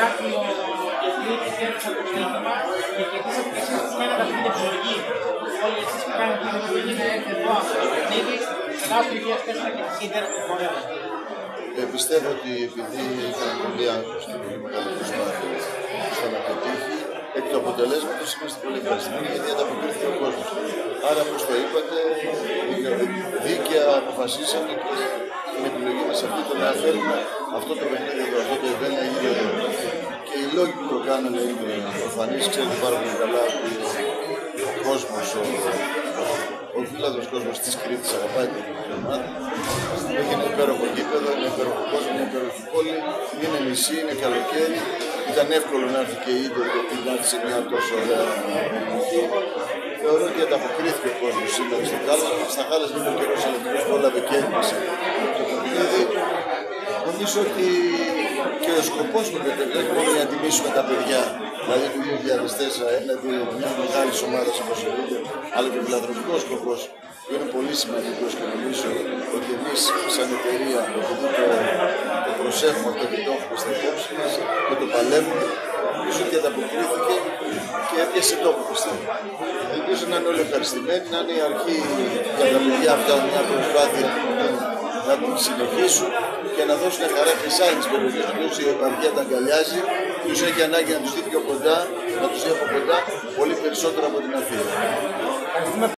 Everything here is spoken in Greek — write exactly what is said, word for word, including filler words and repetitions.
δάκτυλο και πλήτης και έρθεις από το στοίχημα και κερδίσατε και εσείς με ένα παιχνίδι επιλογή. Όλοι εσείς που κάνετε την επιλογή να έρθετε εδώ από το παιχνίδι, Ελλάδα του δύο χιλιάδες τέσσερα και της Ίντερ χορεύει. Ε, πιστεύω ότι επειδή ήταν πολύ άγχος και πολύ μεγάλη προσπάθεια στο να πετύχει, εκ του αποτελέσματος είμαστε πολύ ευχαριστημένοι γιατί ανταποκρίθηκε ο κόσμος. Άρα, όπως το είπατε, δίκαια αποφασίσαμε και την επιλογή μας αυτή το να φέρουμε αυτό το παιχνίδι εδώ, αυτό το event να γίνει εδώ. Και οι λόγοι που το κάνανε είναι προφανείς, ξέρετε πάρα πολύ καλά ότι ο κόσμος, ο, ο φίλαδος κόσμος της Κρήτης αγαπάει την ομάδα. Έχει ένα υπέροχο γήπεδο, ένα υπέροχο κόσμο, μια υπέροχη πόλη, είναι νησί, είναι καλοκαίρι. Ήταν εύκολο να έρθει και η Ίντερ γιατί να έρθει σε μια τόσο ωραία περιοχή. Θεωρώ ότι ανταποκρίθηκε ο κόσμος σήμερα στην Κάλα. Στα Γάλλας είναι ο καιρός ελευθερός που έλαβε και έμεισε το παιχνίδι. Νομίζω ότι και ο σκοπός του δεν είναι μόνο να τιμήσουμε τα παιδιά, δηλαδή του δύο χιλιάδες τέσσερα έναντι μια μεγάλη ομάδα όπως η Ίντερ, αλλά και ο φιλανθρωπικός σκοπός που είναι πολύ σημαντικός και νομίζω ότι εμείς σαν εταιρεία επειδή το, το προσέχουμε αυτό και το έχουμε στα υπόψη μας και το παλεύουμε, νομίζω ότι ανταποκρίθηκε και έπιασε τόπο πιστεύω. Ελπίζω να είναι όλοι ευχαριστημένοι, να είναι η αρχή για τα παιδιά αυτά μια προσπάθεια να την συνεχίσουν και να δώσουν χαρά και σε άλλες περιοχές που η επαρχία τα αγκαλιάζει, τους έχει ανάγκη να τους δει πιο κοντά, να τους δει από κοντά πολύ περισσότερο από την Αθήνα.